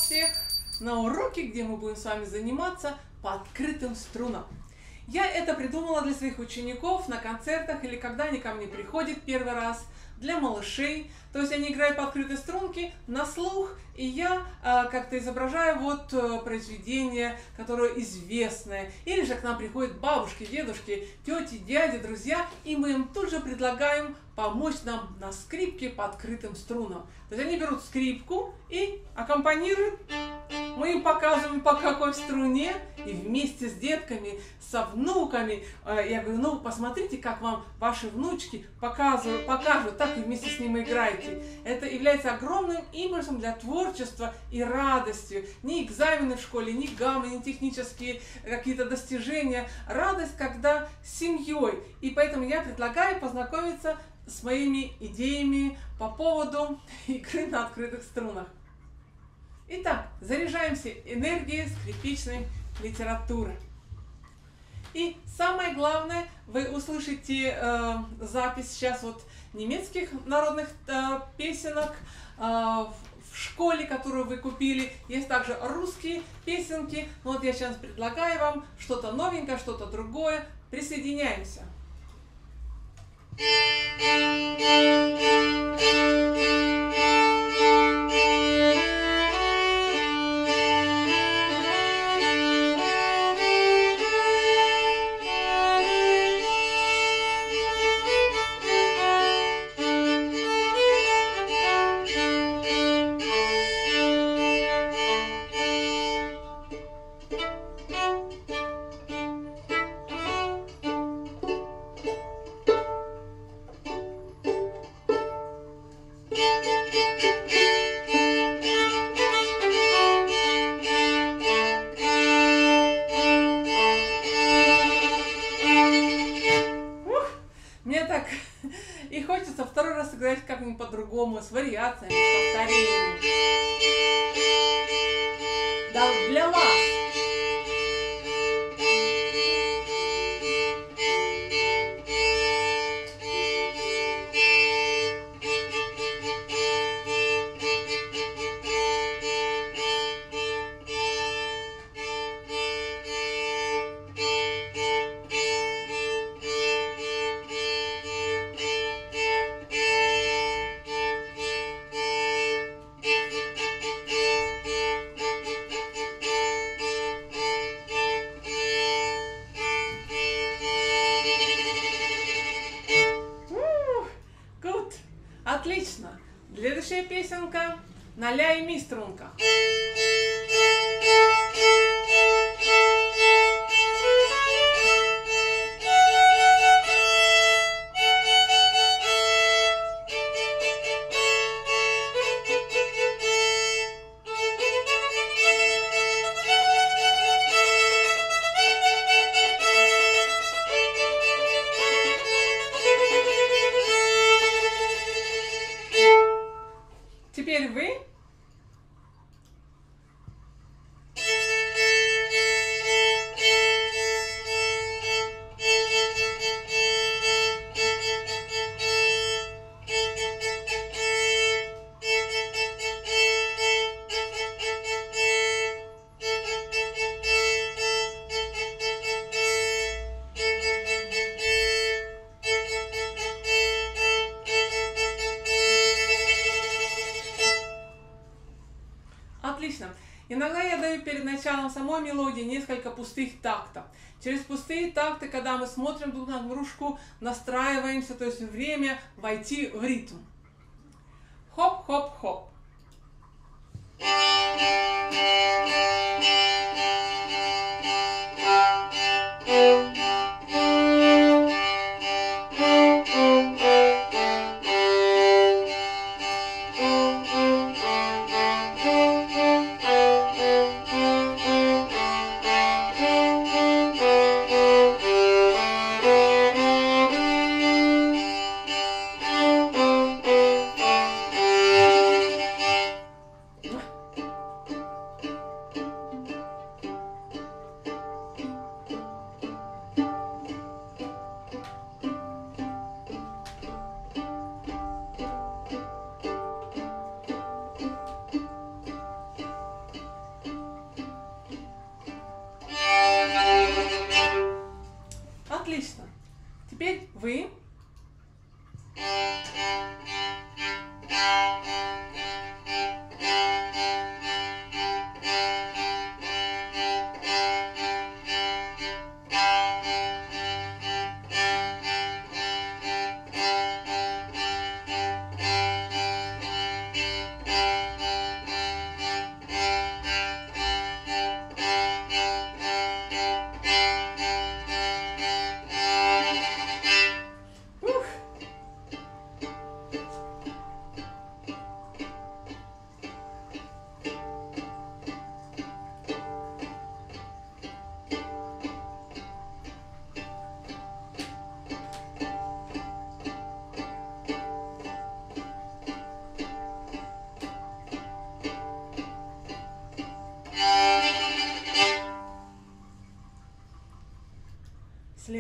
вас всех на уроке, где мы будем с вами заниматься по открытым струнам. Я это придумала для своих учеников на концертах или когда они ко мне приходят первый раз, для малышей. То есть они играют по открытой струнке на слух, и я как-то изображаю произведение, которое известное. Или же к нам приходят бабушки, дедушки, тети, дяди, друзья, и мы им тут же предлагаем помочь нам на скрипке по открытым струнам. То есть они берут скрипку и аккомпанируют. Мы им показываем, по какой струне, и вместе с детками, со внуками. Я говорю, ну посмотрите, как вам ваши внучки покажут, так и вместе с ним играете. Это является огромным импульсом для творчества и радостью. Ни экзамены в школе, ни гаммы, ни технические какие-то достижения. Радость, когда с семьей. И поэтому я предлагаю познакомиться с моими идеями по поводу игры на открытых струнах. Итак, заряжаемся энергией скрипичной литературы. И самое главное, вы услышите запись сейчас немецких народных песенок в школе, которую вы купили. Есть также русские песенки. Но я сейчас предлагаю вам что-то новенькое, что-то другое. Присоединяемся. Мне так и хочется второй раз сыграть как-нибудь по-другому, с вариациями, с повторениями. Да, для вас. Отлично. Следующая песенка на ля и ми струнках. Теперь вы. Отлично. Иногда я даю перед началом самой мелодии несколько пустых тактов. Через пустые такты, когда мы смотрим друг на дружку, настраиваемся, то есть время войти в ритм. Хоп-хоп-хоп.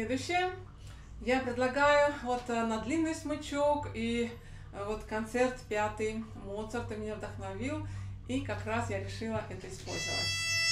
Следующее. Я предлагаю вот на длинный смычок и вот концерт 5-й Моцарта меня вдохновил, и как раз я решила это использовать.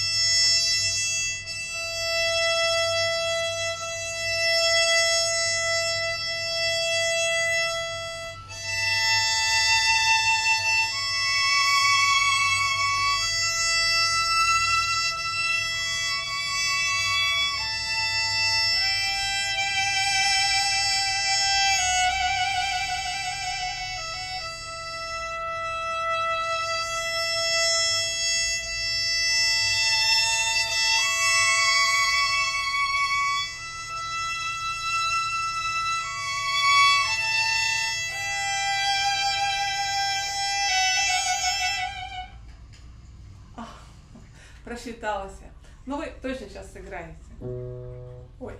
Просчиталась я. Но вы точно сейчас сыграете. Ой.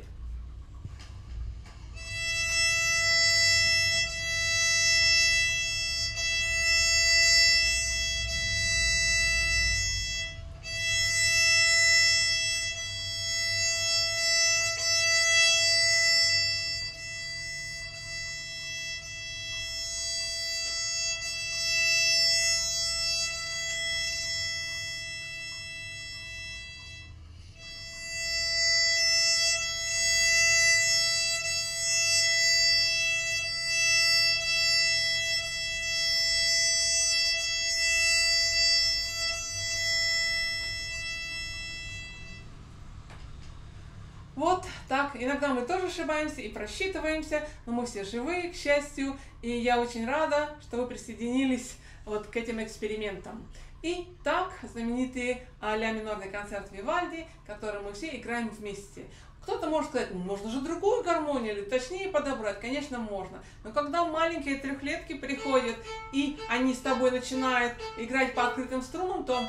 Вот так. Иногда мы тоже ошибаемся и просчитываемся, но мы все живые, к счастью, и я очень рада, что вы присоединились вот к этим экспериментам. И так, знаменитый ля минорный концерт Вивальди, который мы все играем вместе. Кто-то может сказать, можно же другую гармонию, или точнее подобрать. Конечно, можно. Но когда маленькие трехлетки приходят, и они с тобой начинают играть по открытым струнам, то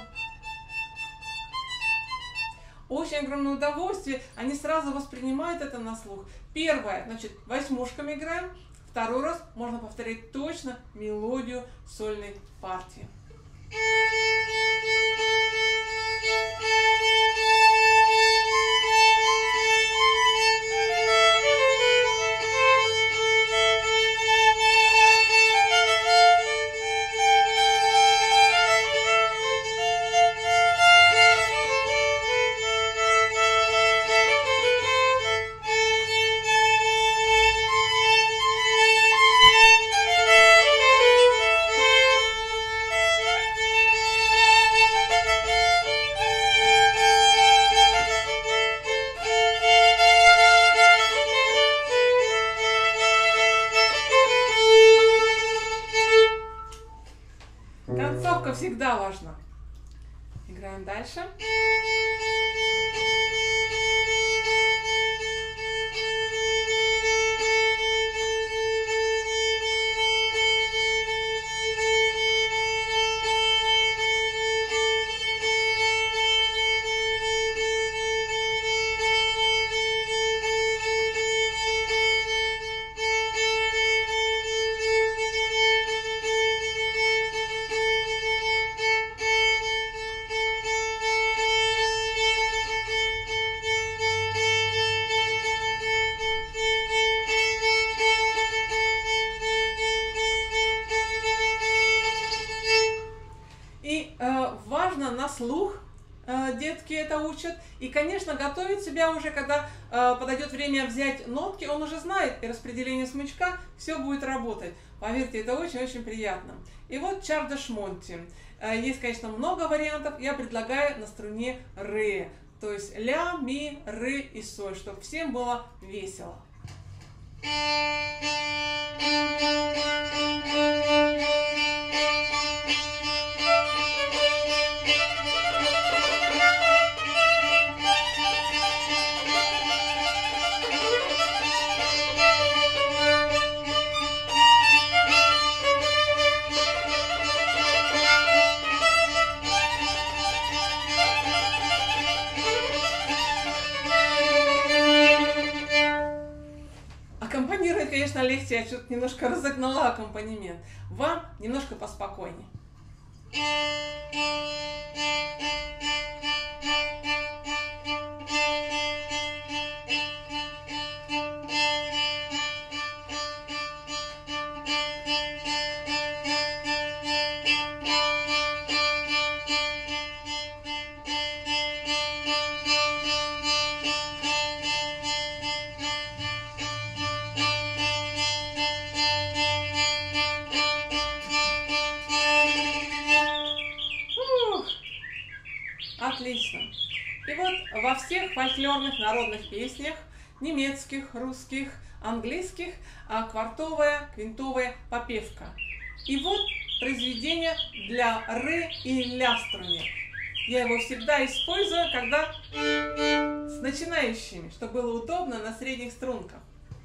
очень огромное удовольствие, они сразу воспринимают это на слух. Первое, значит, восьмушками играем. Второй раз можно повторять точно мелодию сольной партии. Концовка всегда важна. Играем дальше. Важно на слух, детки это учат. И, конечно, готовить себя уже, когда подойдет время взять нотки, он уже знает, и распределение смычка, все будет работать. Поверьте, это очень-очень приятно. И вот Чардаш Монти. Есть, конечно, много вариантов. Я предлагаю на струне ре. То есть ля, ми, ре и соль, чтобы всем было весело. Аккомпанировать, конечно, легче, я что-то немножко разогнала аккомпанемент. Вам немножко поспокойнее. Отлично. И вот во всех фольклорных народных песнях, немецких, русских, английских, квартовая, квинтовая попевка. И вот произведение для ре и ля струны. Я его всегда использую, когда с начинающими, чтобы было удобно на средних струнках.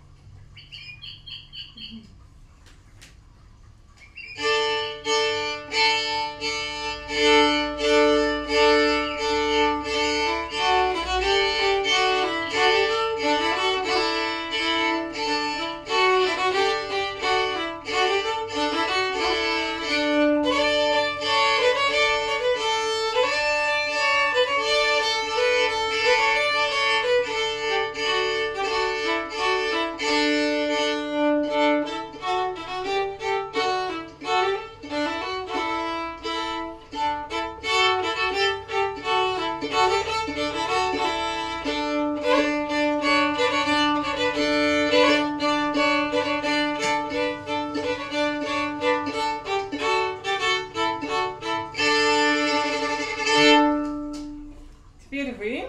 Теперь вы.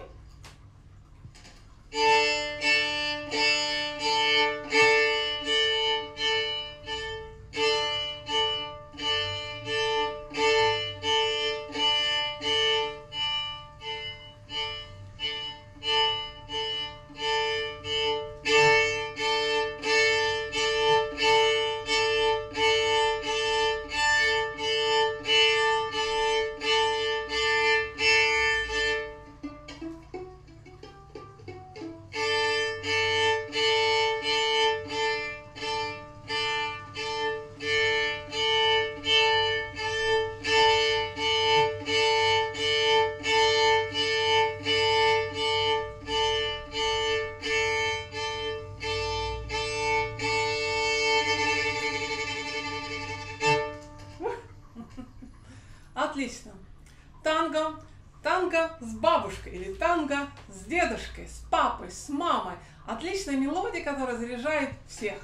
Отлично. Танго. Танго с бабушкой или танго с дедушкой, с папой, с мамой. Отличная мелодия, которая заряжает всех.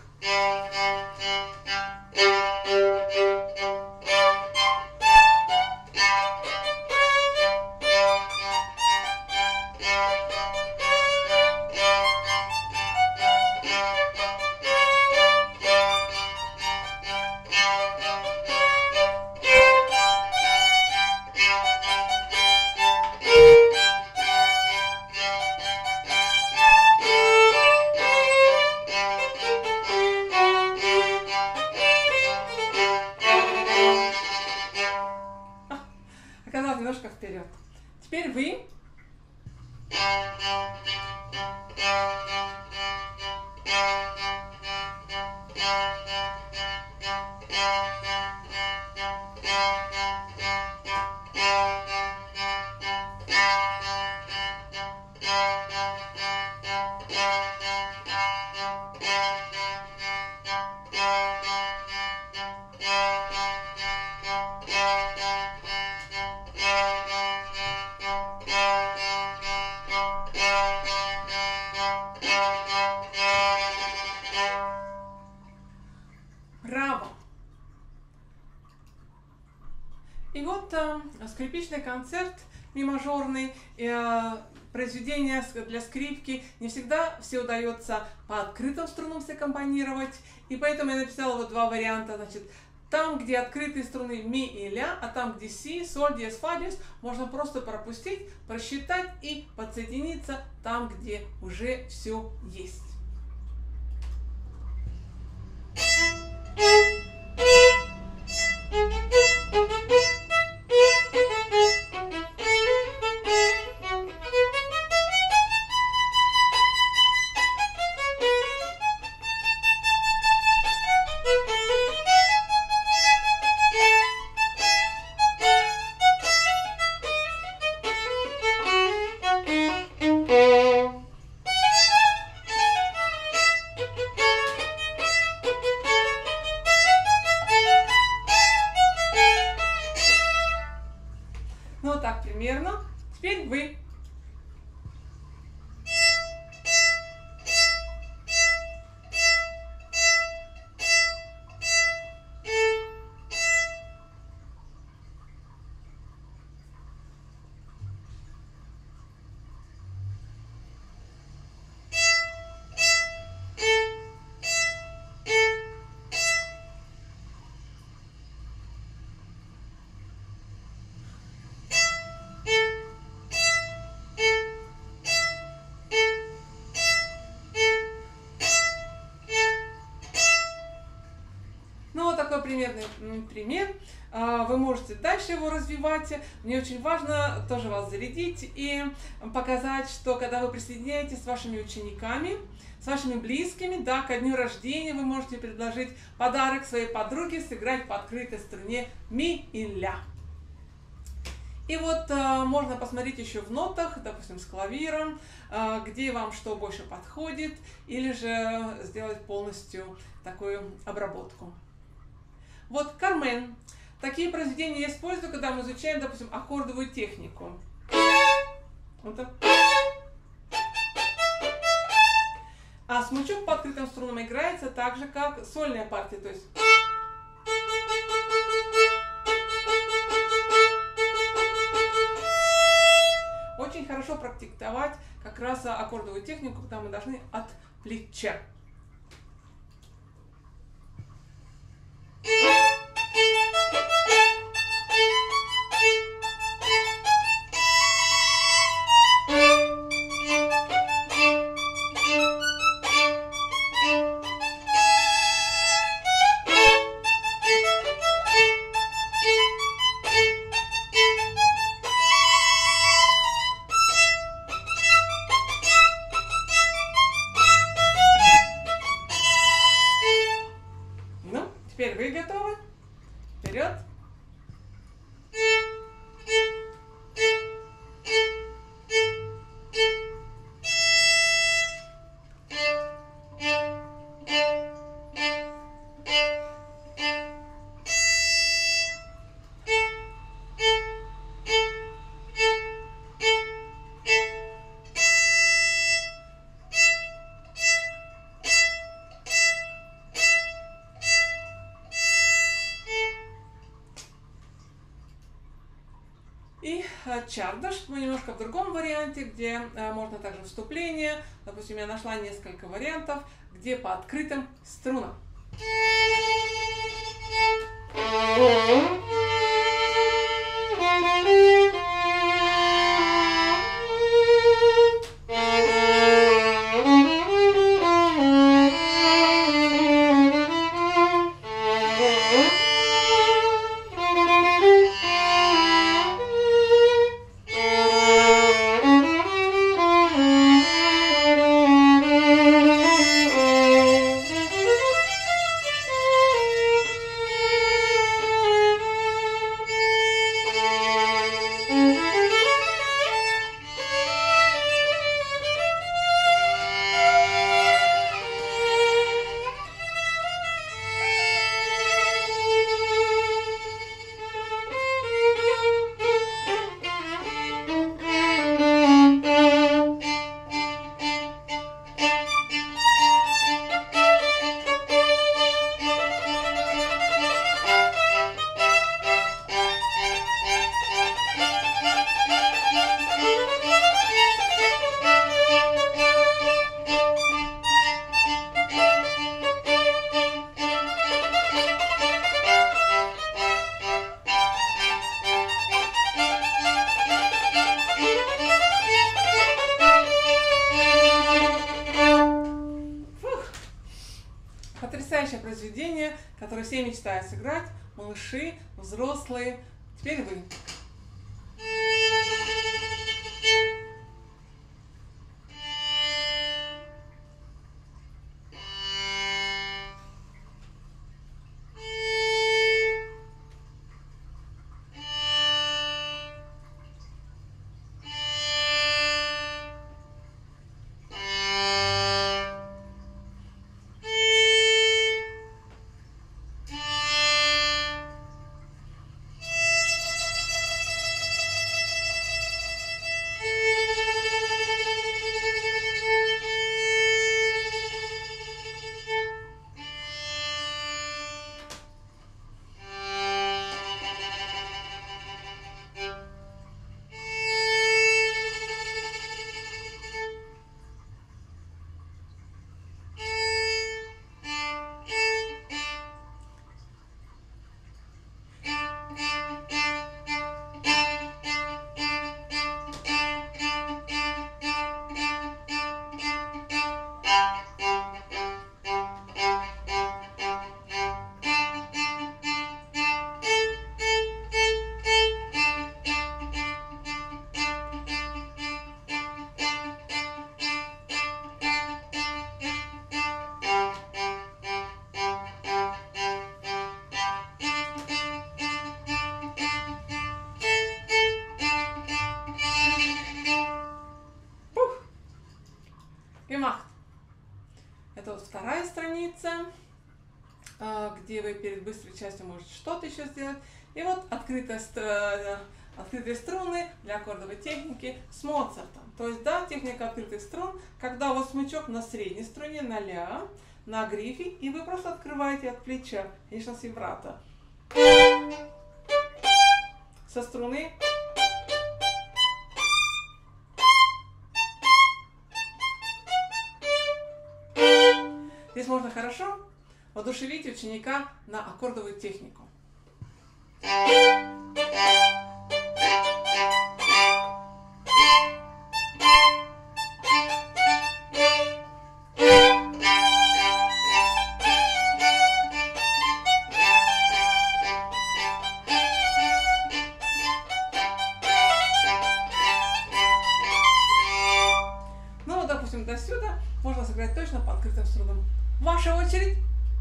Оказалось немножко вперед. Теперь вы. Браво! И вот скрипичный концерт ми-мажорный, произведения для скрипки не всегда все удается по открытым струнам саккомпанировать, и поэтому я написала вот два варианта, значит, там, где открытые струны ми и ля, а там, где си, соль, диез, фа, диез, можно просто пропустить, просчитать и подсоединиться там, где уже все есть. Ну, так примерно. Теперь вы. такой примерный пример. Вы можете дальше его развивать. Мне очень важно тоже вас зарядить и показать, что когда вы присоединяетесь с вашими учениками, с вашими близкими, да, ко дню рождения вы можете предложить подарок своей подруге, сыграть по открытой струне ми и ля. И вот можно посмотреть еще в нотах, допустим, с клавиром, где вам что больше подходит, или же сделать полностью такую обработку. Вот Кармен. Такие произведения я использую, когда мы изучаем, допустим, аккордовую технику. Вот так. А смычок по открытым струнам играется так же, как сольная партия, то есть... Очень хорошо практиковать как раз аккордовую технику, когда мы должны от плеча. Теперь вы готовы? Вперед! И чардаш мы немножко в другом варианте, где можно также вступление. Допустим, я нашла несколько вариантов, где по открытым струнам. Потрясающее произведение, которое все мечтают сыграть, малыши, взрослые. Теперь вы. место, где вы перед быстрой частью можете что-то еще сделать. И вот открытые струны для аккордовой техники с Моцартом. То есть, да, техника открытых струн, когда у вас смычок на средней струне, на ля, на грифе, и вы просто открываете от плеча, конечно, с вибрато. Со струны. Здесь можно хорошо воодушевить ученика на аккордовую технику. Ну вот, допустим, до сюда можно сыграть точно по открытым струнам. Ваша очередь.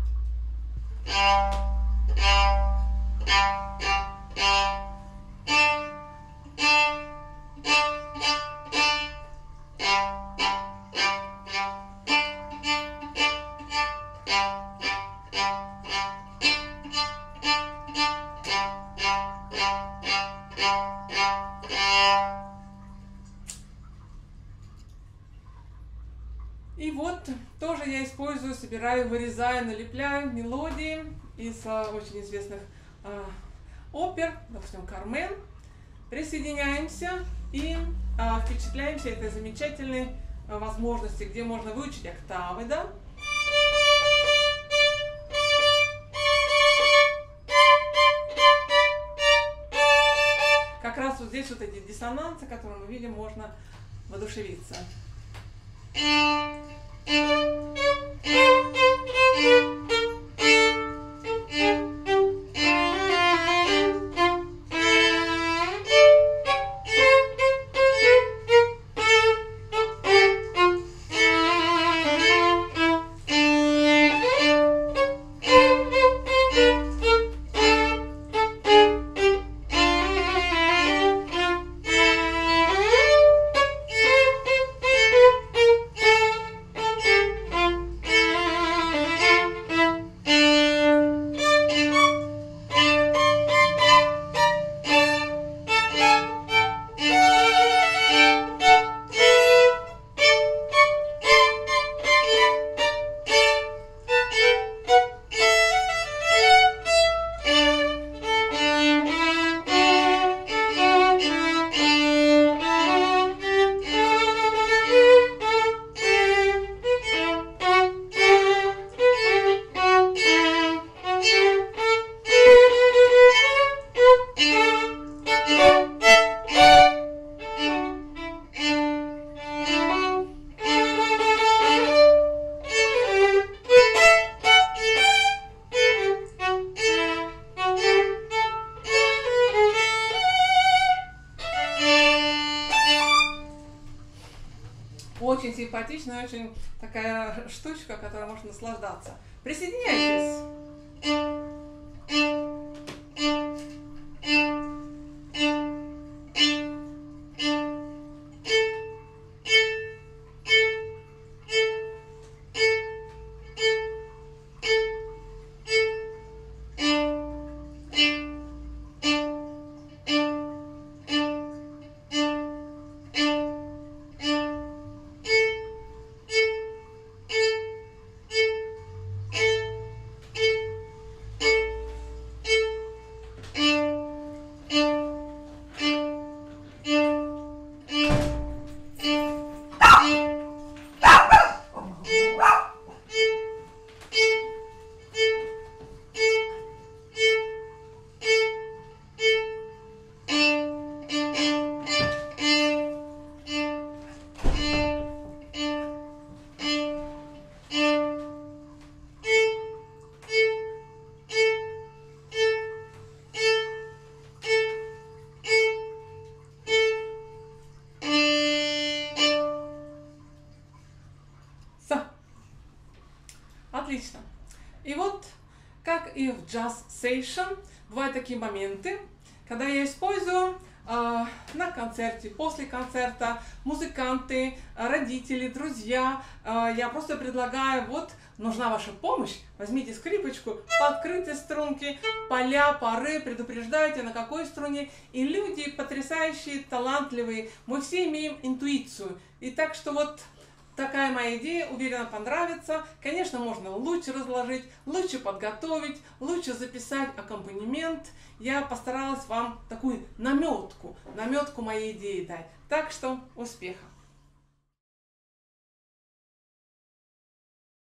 И вот тоже я использую, собираю, вырезаю, налепляю мелодии из очень известных опер, допустим, Кармен. Присоединяемся и впечатляемся этой замечательной возможности, где можно выучить октавы, да? Как раз вот здесь вот эти диссонансы, которые мы видим, можно воодушевиться. Очень симпатичная, очень такая штучка, которой можно наслаждаться. Присоединяйтесь! Отлично. И вот, как и в Jazz Session, бывают такие моменты, когда я использую на концерте, после концерта, музыканты, родители, друзья, я просто предлагаю, вот, нужна ваша помощь, возьмите скрипочку, подкрытые струнки, поля, пары, предупреждайте, на какой струне, и люди потрясающие, талантливые, мы все имеем интуицию, и так что вот такая моя идея, уверена, понравится. Конечно, можно лучше разложить, лучше подготовить, лучше записать аккомпанемент. Я постаралась вам такую наметку моей идеи дать. Так что успехов!